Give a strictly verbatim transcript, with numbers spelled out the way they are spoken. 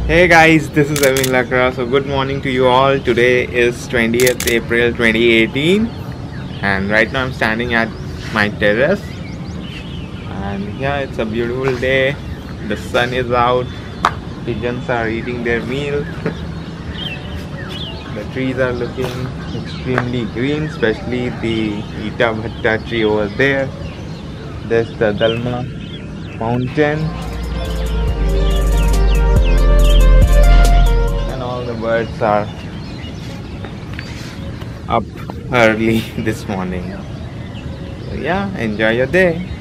Hey guys, this is Evewin Lakra. So good morning to you all. Today is twentieth April twenty eighteen and right now I'm standing at my terrace and yeah, it's a beautiful day. The sun is out. Pigeons are eating their meal. The trees are looking extremely green, especially the Ita Bhatta tree over there. There's the Dalma Mountain. And all the birds are up early this morning. So yeah, enjoy your day.